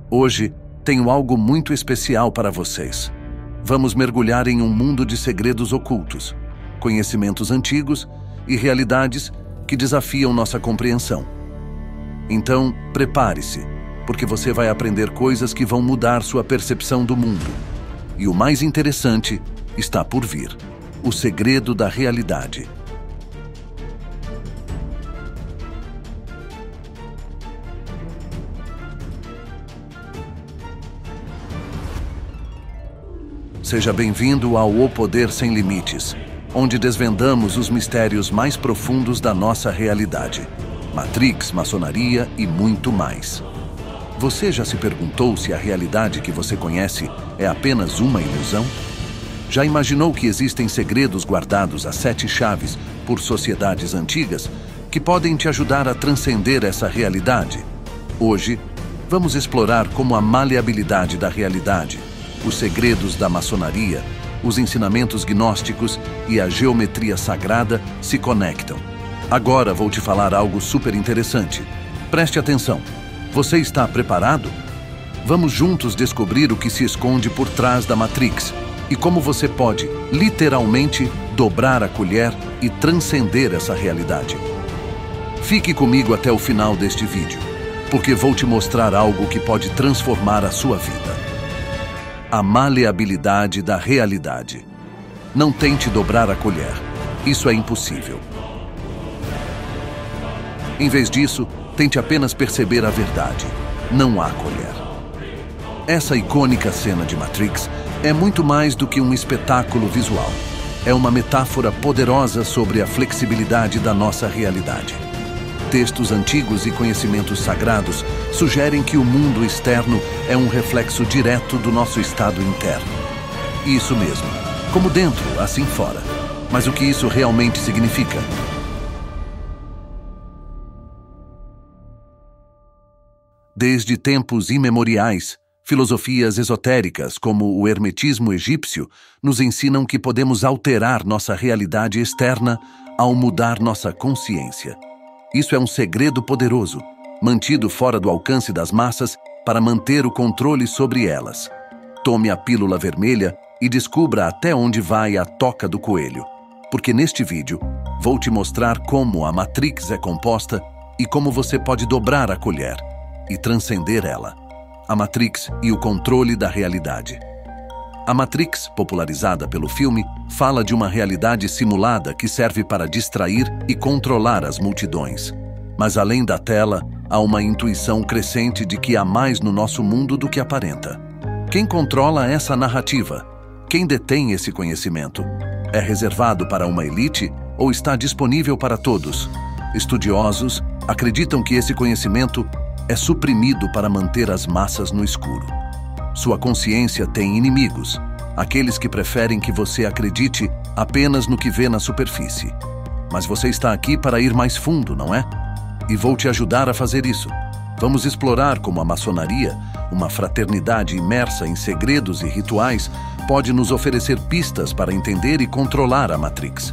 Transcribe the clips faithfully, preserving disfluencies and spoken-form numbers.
Hoje, tenho algo muito especial para vocês. Vamos mergulhar em um mundo de segredos ocultos, conhecimentos antigos e realidades que desafiam nossa compreensão. Então, prepare-se, porque você vai aprender coisas que vão mudar sua percepção do mundo. E o mais interessante está por vir: o segredo da realidade. Seja bem-vindo ao O Poder Sem Limites, onde desvendamos os mistérios mais profundos da nossa realidade. Matrix, maçonaria e muito mais. Você já se perguntou se a realidade que você conhece é apenas uma ilusão? Já imaginou que existem segredos guardados a sete chaves por sociedades antigas que podem te ajudar a transcender essa realidade? Hoje, vamos explorar como a maleabilidade da realidade, os segredos da maçonaria, os ensinamentos gnósticos e a geometria sagrada se conectam. Agora vou te falar algo super interessante. Preste atenção. Você está preparado? Vamos juntos descobrir o que se esconde por trás da Matrix e como você pode, literalmente, dobrar a colher e transcender essa realidade. Fique comigo até o final deste vídeo, porque vou te mostrar algo que pode transformar a sua vida. A maleabilidade da realidade. Não tente dobrar a colher. Isso é impossível. Em vez disso, tente apenas perceber a verdade. Não há colher. Essa icônica cena de Matrix é muito mais do que um espetáculo visual. É uma metáfora poderosa sobre a flexibilidade da nossa realidade. Textos antigos e conhecimentos sagrados sugerem que o mundo externo é um reflexo direto do nosso estado interno. Isso mesmo, como dentro, assim fora. Mas o que isso realmente significa? Desde tempos imemoriais, filosofias esotéricas como o hermetismo egípcio nos ensinam que podemos alterar nossa realidade externa ao mudar nossa consciência. Isso é um segredo poderoso, mantido fora do alcance das massas para manter o controle sobre elas. Tome a pílula vermelha e descubra até onde vai a toca do coelho, porque neste vídeo vou te mostrar como a Matrix é composta e como você pode dobrar a colher e transcender ela. A Matrix e o controle da realidade. A Matrix, popularizada pelo filme, fala de uma realidade simulada que serve para distrair e controlar as multidões. Mas além da tela, há uma intuição crescente de que há mais no nosso mundo do que aparenta. Quem controla essa narrativa? Quem detém esse conhecimento? É reservado para uma elite ou está disponível para todos? Estudiosos acreditam que esse conhecimento é suprimido para manter as massas no escuro. Sua consciência tem inimigos, aqueles que preferem que você acredite apenas no que vê na superfície. Mas você está aqui para ir mais fundo, não é? E vou te ajudar a fazer isso. Vamos explorar como a maçonaria, uma fraternidade imersa em segredos e rituais, pode nos oferecer pistas para entender e controlar a Matrix.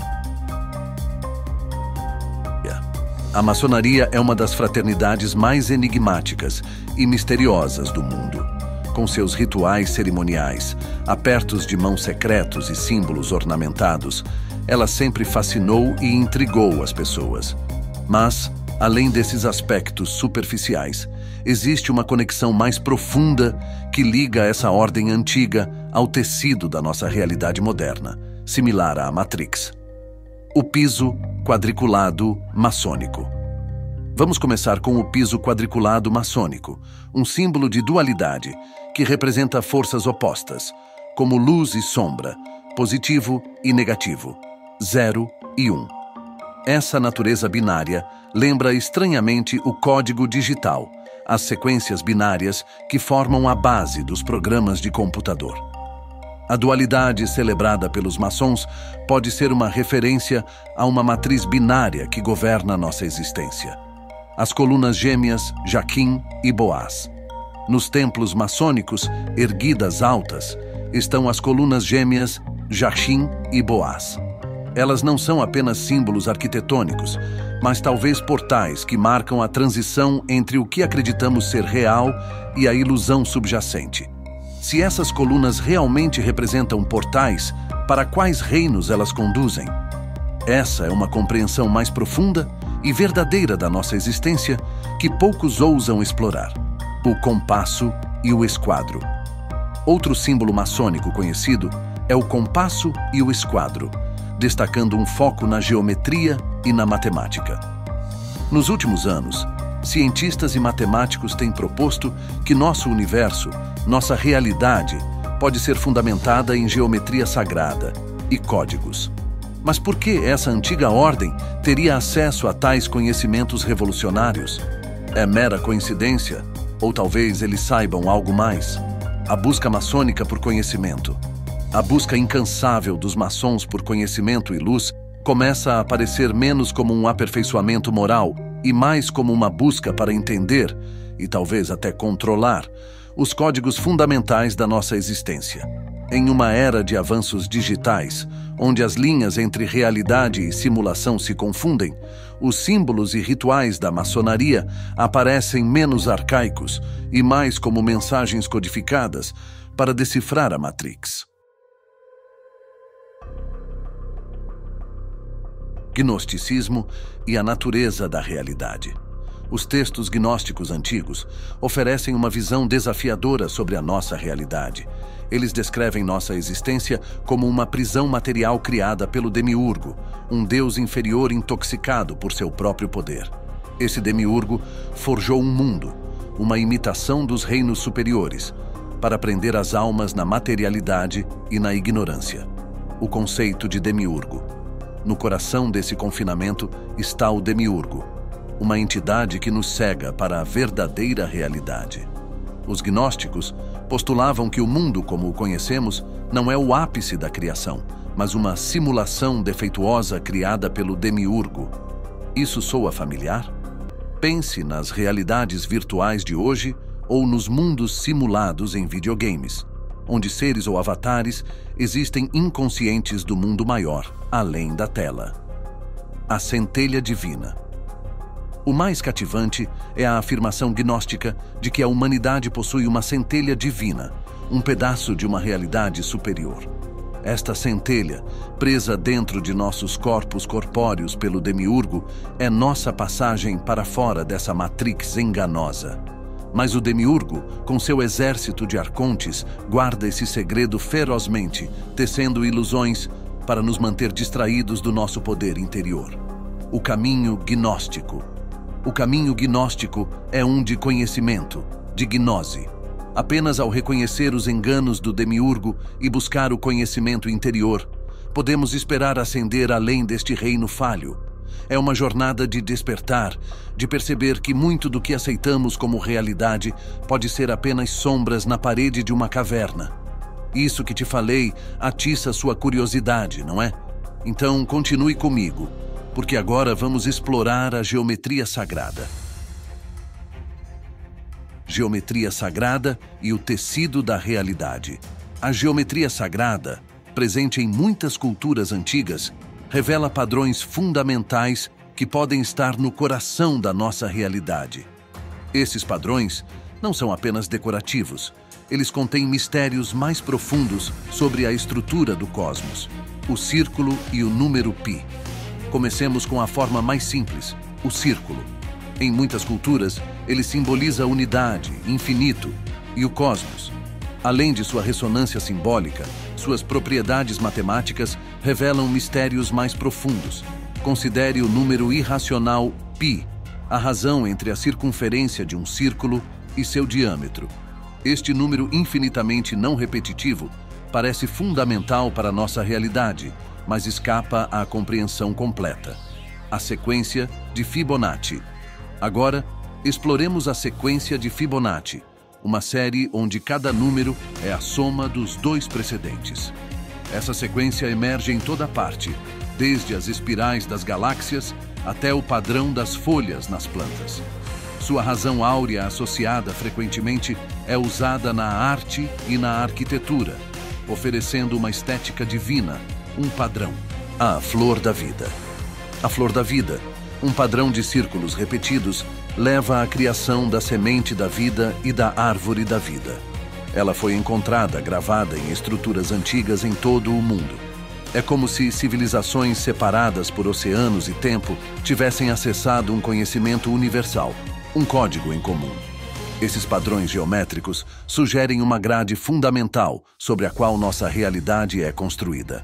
A maçonaria é uma das fraternidades mais enigmáticas e misteriosas do mundo. Com seus rituais cerimoniais, apertos de mão secretos e símbolos ornamentados, ela sempre fascinou e intrigou as pessoas. Mas, além desses aspectos superficiais, existe uma conexão mais profunda que liga essa ordem antiga ao tecido da nossa realidade moderna, similar à Matrix. O piso quadriculado maçônico. Vamos começar com o piso quadriculado maçônico, um símbolo de dualidade que representa forças opostas, como luz e sombra, positivo e negativo, zero e um. Essa natureza binária lembra estranhamente o código digital, as sequências binárias que formam a base dos programas de computador. A dualidade celebrada pelos maçons pode ser uma referência a uma matriz binária que governa nossa existência. As colunas gêmeas Jaquim e Boaz. Nos templos maçônicos, erguidas altas, estão as colunas gêmeas Jachim e Boaz. Elas não são apenas símbolos arquitetônicos, mas talvez portais que marcam a transição entre o que acreditamos ser real e a ilusão subjacente. Se essas colunas realmente representam portais, para quais reinos elas conduzem? Essa é uma compreensão mais profunda e verdadeira da nossa existência que poucos ousam explorar: o compasso e o esquadro. Outro símbolo maçônico conhecido é o compasso e o esquadro, destacando um foco na geometria e na matemática. Nos últimos anos, cientistas e matemáticos têm proposto que nosso universo, nossa realidade, pode ser fundamentada em geometria sagrada e códigos. Mas por que essa antiga ordem teria acesso a tais conhecimentos revolucionários? É mera coincidência? Ou talvez eles saibam algo mais? A busca maçônica por conhecimento. A busca incansável dos maçons por conhecimento e luz começa a aparecer menos como um aperfeiçoamento moral e mais como uma busca para entender, e talvez até controlar, os códigos fundamentais da nossa existência. Em uma era de avanços digitais, onde as linhas entre realidade e simulação se confundem, os símbolos e rituais da maçonaria aparecem menos arcaicos e mais como mensagens codificadas para decifrar a Matrix. Gnosticismo e a natureza da realidade. Os textos gnósticos antigos oferecem uma visão desafiadora sobre a nossa realidade. Eles descrevem nossa existência como uma prisão material criada pelo Demiurgo, um deus inferior intoxicado por seu próprio poder. Esse Demiurgo forjou um mundo, uma imitação dos reinos superiores, para prender as almas na materialidade e na ignorância. O conceito de Demiurgo. No coração desse confinamento está o Demiurgo, uma entidade que nos cega para a verdadeira realidade. Os gnósticos postulavam que o mundo como o conhecemos não é o ápice da criação, mas uma simulação defeituosa criada pelo Demiurgo. Isso soa familiar? Pense nas realidades virtuais de hoje ou nos mundos simulados em videogames, onde seres ou avatares existem inconscientes do mundo maior, além da tela. A centelha divina. O mais cativante é a afirmação gnóstica de que a humanidade possui uma centelha divina, um pedaço de uma realidade superior. Esta centelha, presa dentro de nossos corpos corpóreos pelo Demiurgo, é nossa passagem para fora dessa matrix enganosa. Mas o Demiurgo, com seu exército de arcontes, guarda esse segredo ferozmente, tecendo ilusões para nos manter distraídos do nosso poder interior. O caminho gnóstico. O caminho gnóstico é um de conhecimento, de gnose. Apenas ao reconhecer os enganos do Demiurgo e buscar o conhecimento interior, podemos esperar ascender além deste reino falho. É uma jornada de despertar, de perceber que muito do que aceitamos como realidade pode ser apenas sombras na parede de uma caverna. Isso que te falei atiça sua curiosidade, não é? Então continue comigo, porque agora vamos explorar a geometria sagrada. Geometria sagrada e o tecido da realidade. A geometria sagrada, presente em muitas culturas antigas, revela padrões fundamentais que podem estar no coração da nossa realidade. Esses padrões não são apenas decorativos, eles contêm mistérios mais profundos sobre a estrutura do cosmos, o círculo e o número π. Comecemos com a forma mais simples, o círculo. Em muitas culturas, ele simboliza a unidade, infinito e o cosmos. Além de sua ressonância simbólica, suas propriedades matemáticas revelam mistérios mais profundos. Considere o número irracional π, a razão entre a circunferência de um círculo e seu diâmetro. Este número infinitamente não repetitivo parece fundamental para nossa realidade, mas escapa à compreensão completa. A sequência de Fibonacci. Agora, exploremos a sequência de Fibonacci, uma série onde cada número é a soma dos dois precedentes. Essa sequência emerge em toda parte, desde as espirais das galáxias até o padrão das folhas nas plantas. Sua razão áurea associada frequentemente é usada na arte e na arquitetura, oferecendo uma estética divina, um padrão. A flor da vida. A flor da vida, um padrão de círculos repetidos, leva à criação da semente da vida e da árvore da vida. Ela foi encontrada gravada em estruturas antigas em todo o mundo. É como se civilizações separadas por oceanos e tempo tivessem acessado um conhecimento universal, um código em comum. Esses padrões geométricos sugerem uma grade fundamental sobre a qual nossa realidade é construída.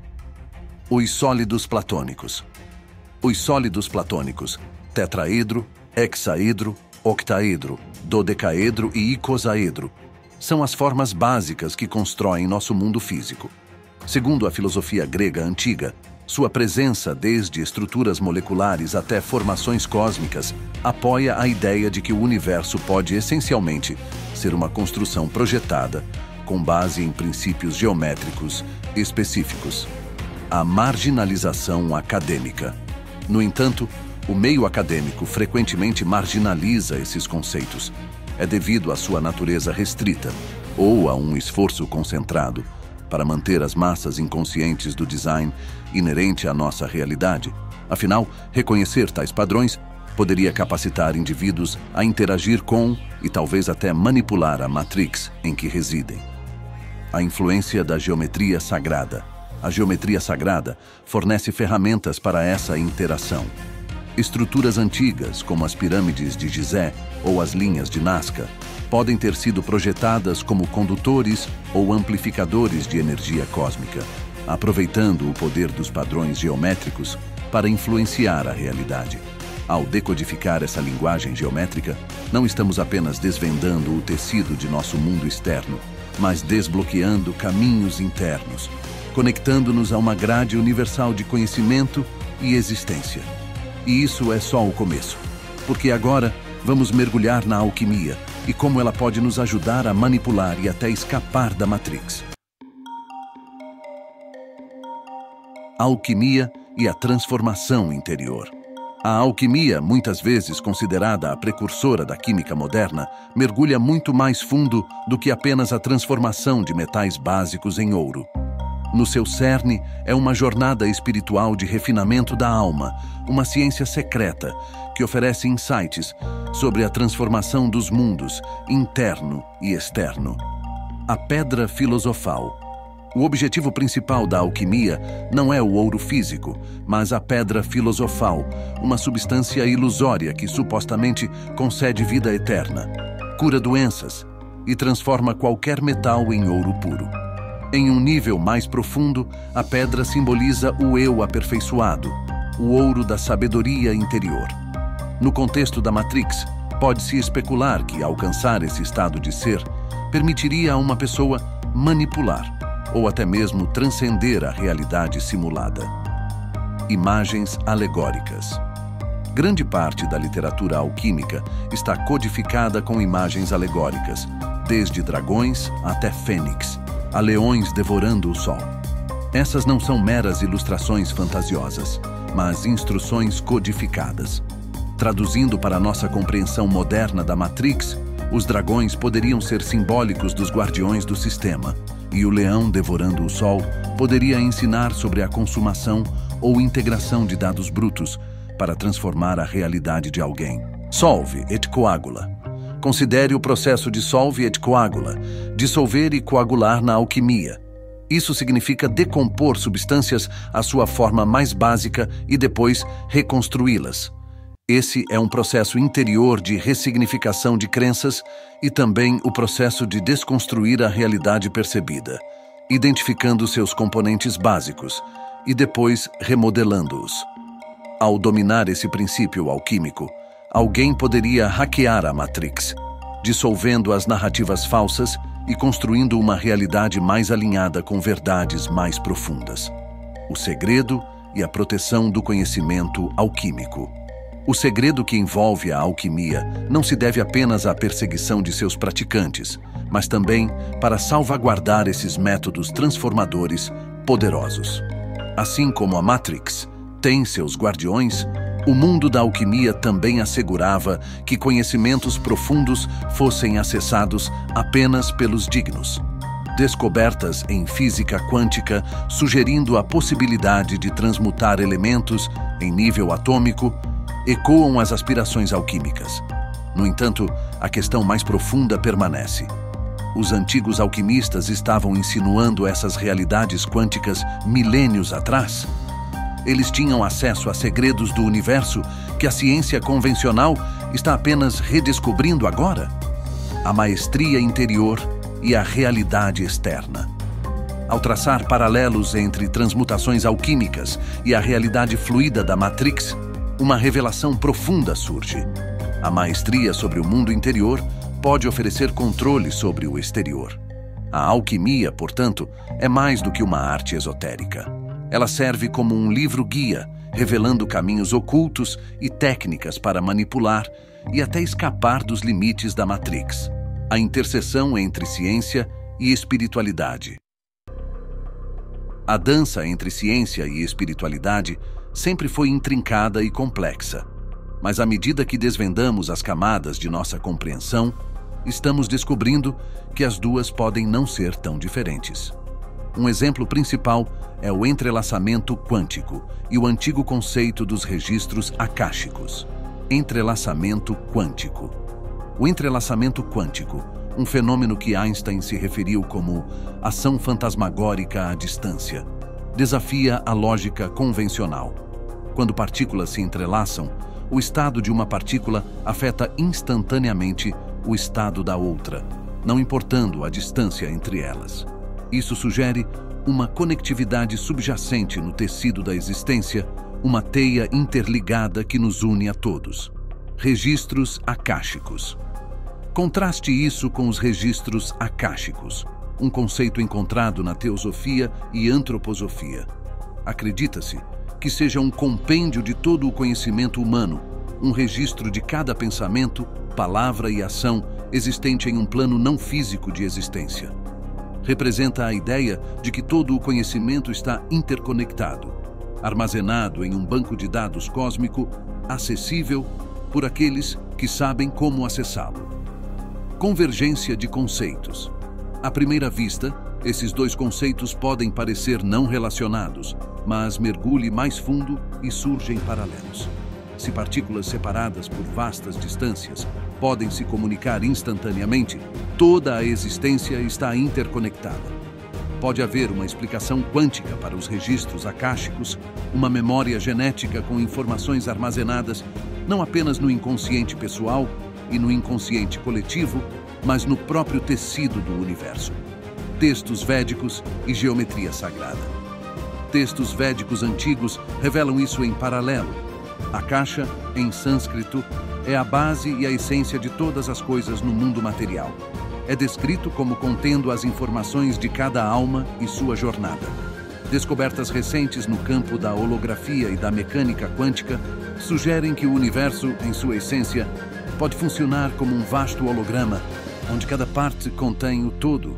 Os sólidos platônicos. Os sólidos platônicos, tetraedro, hexaedro, octaedro, dodecaedro e icosaedro, são as formas básicas que constroem nosso mundo físico. Segundo a filosofia grega antiga, sua presença, desde estruturas moleculares até formações cósmicas, apoia a ideia de que o universo pode essencialmente ser uma construção projetada com base em princípios geométricos específicos. A marginalização acadêmica. No entanto, o meio acadêmico frequentemente marginaliza esses conceitos. É devido à sua natureza restrita ou a um esforço concentrado para manter as massas inconscientes do design inerente à nossa realidade. Afinal, reconhecer tais padrões poderia capacitar indivíduos a interagir com e talvez até manipular a matrix em que residem. A influência da geometria sagrada. A geometria sagrada fornece ferramentas para essa interação. Estruturas antigas, como as pirâmides de Gizé ou as linhas de Nazca, podem ter sido projetadas como condutores ou amplificadores de energia cósmica, aproveitando o poder dos padrões geométricos para influenciar a realidade. Ao decodificar essa linguagem geométrica, não estamos apenas desvendando o tecido de nosso mundo externo, mas desbloqueando caminhos internos, conectando-nos a uma grade universal de conhecimento e existência. E isso é só o começo, porque agora vamos mergulhar na alquimia e como ela pode nos ajudar a manipular e até escapar da Matrix. A alquimia e a transformação interior. A alquimia, muitas vezes considerada a precursora da química moderna, mergulha muito mais fundo do que apenas a transformação de metais básicos em ouro. No seu cerne, é uma jornada espiritual de refinamento da alma, uma ciência secreta que oferece insights sobre a transformação dos mundos, interno e externo. A pedra filosofal. O objetivo principal da alquimia não é o ouro físico, mas a pedra filosofal, uma substância ilusória que supostamente concede vida eterna, cura doenças e transforma qualquer metal em ouro puro. Em um nível mais profundo, a pedra simboliza o eu aperfeiçoado, o ouro da sabedoria interior. No contexto da Matrix, pode-se especular que alcançar esse estado de ser permitiria a uma pessoa manipular ou até mesmo transcender a realidade simulada. Imagens alegóricas. Grande parte da literatura alquímica está codificada com imagens alegóricas, desde dragões até fênix, a leões devorando o sol. Essas não são meras ilustrações fantasiosas, mas instruções codificadas. Traduzindo para a nossa compreensão moderna da Matrix, os dragões poderiam ser simbólicos dos guardiões do sistema, e o leão devorando o sol poderia ensinar sobre a consumação ou integração de dados brutos para transformar a realidade de alguém. Solve et coagula. Considere o processo de solve et coagula, dissolver e coagular na alquimia. Isso significa decompor substâncias à sua forma mais básica e depois reconstruí-las. Esse é um processo interior de ressignificação de crenças e também o processo de desconstruir a realidade percebida, identificando seus componentes básicos e depois remodelando-os. Ao dominar esse princípio alquímico, alguém poderia hackear a Matrix, dissolvendo as narrativas falsas e construindo uma realidade mais alinhada com verdades mais profundas. O segredo e a proteção do conhecimento alquímico. O segredo que envolve a alquimia não se deve apenas à perseguição de seus praticantes, mas também para salvaguardar esses métodos transformadores poderosos. Assim como a Matrix tem seus guardiões, o mundo da alquimia também assegurava que conhecimentos profundos fossem acessados apenas pelos dignos. descobertas em física quântica sugerindo a possibilidade de transmutar elementos em nível atômico, ecoam as aspirações alquímicas. No entanto, a questão mais profunda permanece. Os antigos alquimistas estavam insinuando essas realidades quânticas milênios atrás? Eles tinham acesso a segredos do universo que a ciência convencional está apenas redescobrindo agora? A maestria interior e a realidade externa. Ao traçar paralelos entre transmutações alquímicas e a realidade fluida da Matrix, uma revelação profunda surge. A maestria sobre o mundo interior pode oferecer controle sobre o exterior. A alquimia, portanto, é mais do que uma arte esotérica. Ela serve como um livro-guia, revelando caminhos ocultos e técnicas para manipular e até escapar dos limites da Matrix. A interseção entre ciência e espiritualidade. A dança entre ciência e espiritualidade sempre foi intrincada e complexa, mas à medida que desvendamos as camadas de nossa compreensão, estamos descobrindo que as duas podem não ser tão diferentes. Um exemplo principal é o entrelaçamento quântico e o antigo conceito dos registros akáshicos. Entrelaçamento quântico. O entrelaçamento quântico, um fenômeno que Einstein se referiu como ação fantasmagórica à distância, desafia a lógica convencional. Quando partículas se entrelaçam, o estado de uma partícula afeta instantaneamente o estado da outra, não importando a distância entre elas. Isso sugere uma conectividade subjacente no tecido da existência, uma teia interligada que nos une a todos. Registros akáshicos. Contraste isso com os registros akáshicos, um conceito encontrado na teosofia e antroposofia. Acredita-se que seja um compêndio de todo o conhecimento humano, um registro de cada pensamento, palavra e ação existente em um plano não físico de existência. Representa a ideia de que todo o conhecimento está interconectado, armazenado em um banco de dados cósmico, acessível por aqueles que sabem como acessá-lo. Convergência de conceitos. À primeira vista, esses dois conceitos podem parecer não relacionados, mas mergulhe mais fundo e surgem paralelos. Se partículas separadas por vastas distâncias podem se comunicar instantaneamente, toda a existência está interconectada. Pode haver uma explicação quântica para os registros akáshicos, uma memória genética com informações armazenadas não apenas no inconsciente pessoal e no inconsciente coletivo, mas no próprio tecido do universo. Textos védicos e geometria sagrada. Textos védicos antigos revelam isso em paralelo. Akasha, em sânscrito, é a base e a essência de todas as coisas no mundo material. É descrito como contendo as informações de cada alma e sua jornada. Descobertas recentes no campo da holografia e da mecânica quântica sugerem que o universo, em sua essência, pode funcionar como um vasto holograma, onde cada parte contém o todo.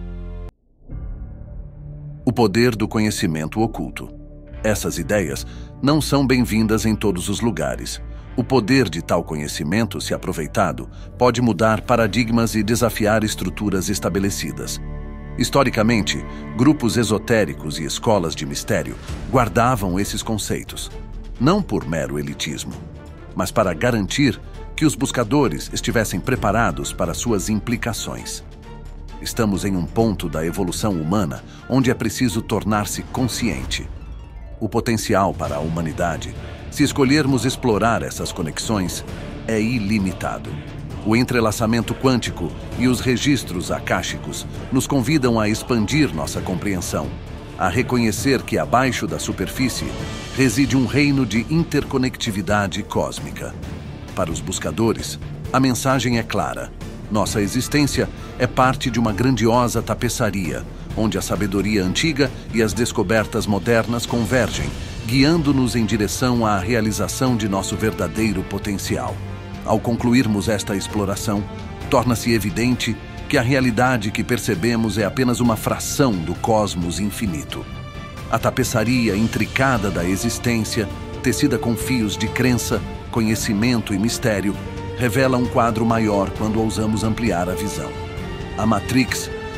O poder do conhecimento oculto. Essas ideias não são bem-vindas em todos os lugares. O poder de tal conhecimento, se aproveitado, pode mudar paradigmas e desafiar estruturas estabelecidas. Historicamente, grupos esotéricos e escolas de mistério guardavam esses conceitos, não por mero elitismo, mas para garantir que os buscadores estivessem preparados para suas implicações. Estamos em um ponto da evolução humana onde é preciso tornar-se consciente. O potencial para a humanidade, se escolhermos explorar essas conexões, é ilimitado. O entrelaçamento quântico e os registros akáshicos nos convidam a expandir nossa compreensão, a reconhecer que abaixo da superfície reside um reino de interconectividade cósmica. Para os buscadores, a mensagem é clara. Nossa existência é parte de uma grandiosa tapeçaria, onde a sabedoria antiga e as descobertas modernas convergem, guiando-nos em direção à realização de nosso verdadeiro potencial. Ao concluirmos esta exploração, torna-se evidente que a realidade que percebemos é apenas uma fração do cosmos infinito. A tapeçaria intricada da existência, tecida com fios de crença, conhecimento e mistério, revela um quadro maior quando ousamos ampliar a visão. A Matrix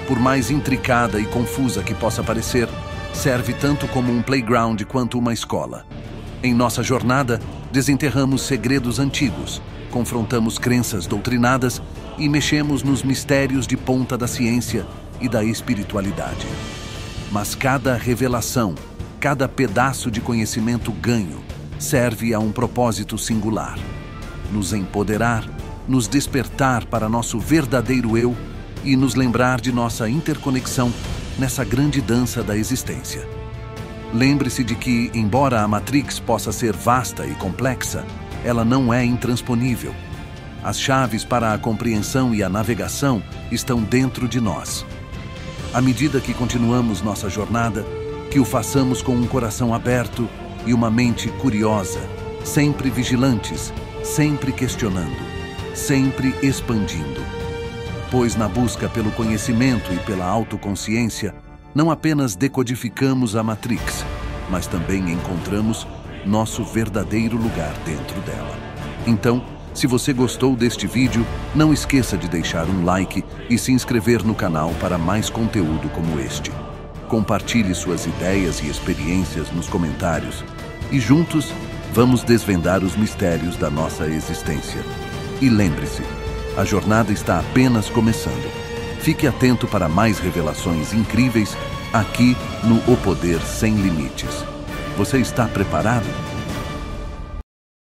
por mais intricada e confusa que possa parecer, serve tanto como um playground quanto uma escola. Em nossa jornada, desenterramos segredos antigos, confrontamos crenças doutrinadas e mexemos nos mistérios de ponta da ciência e da espiritualidade. Mas cada revelação, cada pedaço de conhecimento ganho, serve a um propósito singular: nos empoderar, nos despertar para nosso verdadeiro eu e nos lembrar de nossa interconexão nessa grande dança da existência. Lembre-se de que, embora a Matrix possa ser vasta e complexa, ela não é intransponível. As chaves para a compreensão e a navegação estão dentro de nós. À medida que continuamos nossa jornada, que o façamos com um coração aberto e uma mente curiosa, sempre vigilantes, sempre questionando, sempre expandindo. Pois na busca pelo conhecimento e pela autoconsciência, não apenas decodificamos a Matrix, mas também encontramos nosso verdadeiro lugar dentro dela. Então, se você gostou deste vídeo, não esqueça de deixar um like e se inscrever no canal para mais conteúdo como este. Compartilhe suas ideias e experiências nos comentários e juntos vamos desvendar os mistérios da nossa existência. E lembre-se, a jornada está apenas começando. Fique atento para mais revelações incríveis aqui no O Poder Sem Limites. Você está preparado?